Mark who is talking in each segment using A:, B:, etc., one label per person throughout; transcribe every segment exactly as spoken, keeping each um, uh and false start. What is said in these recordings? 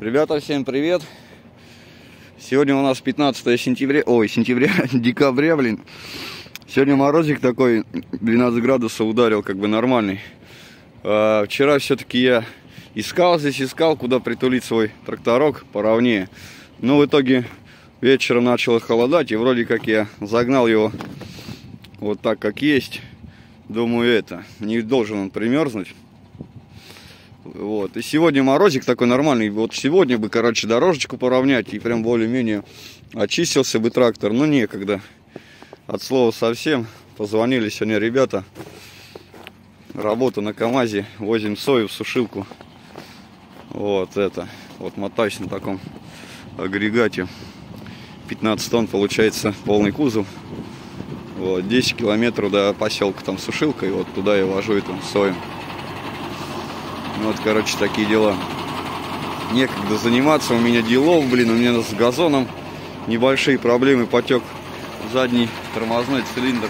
A: Ребята, всем привет! Сегодня у нас пятнадцатое сентября, ой, сентября, декабря, блин. Сегодня морозик такой, двенадцать градусов ударил, как бы нормальный. А, вчера все-таки я искал здесь, искал, куда притулить свой тракторок поровнее. Но в итоге вечером начало холодать, и вроде как я загнал его вот так, как есть. Думаю, это, не должен он примерзнуть. Вот. И сегодня морозик такой нормальный. Вот сегодня бы, короче, дорожечку поровнять, и прям более-менее очистился бы трактор. Но некогда. От слова совсем. Позвонили сегодня ребята. Работа на КамАЗе. Возим сою в сушилку. Вот это. Вот мотаюсь на таком агрегате. пятнадцать тонн получается полный кузов. Вот. десять километров до поселка там сушилка. И вот туда я вожу эту сою. Вот, короче, такие дела. Некогда заниматься, у меня делов, блин, у меня с газоном небольшие проблемы, потек задний тормозной цилиндр.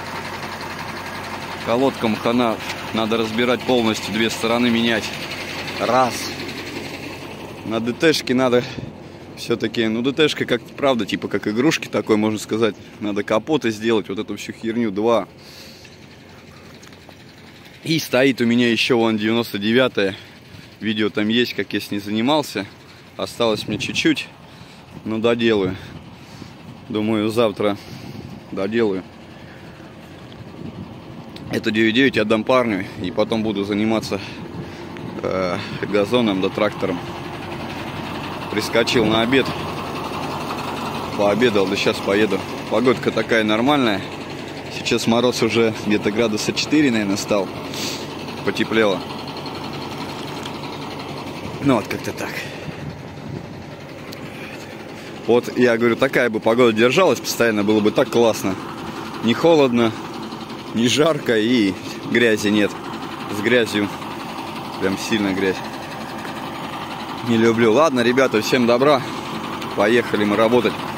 A: Колодкам хана, надо разбирать полностью, две стороны менять. Раз. На ДТшке надо все-таки, ну ДТшка как правда, типа как игрушки такой, можно сказать. Надо капоты сделать, вот эту всю херню, два. И стоит у меня еще вон девяносто девятая. Видео там есть, как я с ней занимался. Осталось мне чуть-чуть, но доделаю. Думаю, завтра доделаю. Эту девять девять отдам парню, и потом буду заниматься э, газоном да трактором. Прискочил на обед. Пообедал, да сейчас поеду. Погодка такая нормальная. Сейчас мороз уже где-то градуса четыре, наверное, стал. Потеплело. Ну вот как-то так. Вот я говорю, такая бы погода держалась постоянно, было бы так классно. Не холодно, не жарко и грязи нет. С грязью прям сильно грязь. Не люблю. Ладно, ребята, всем добра. Поехали мы работать.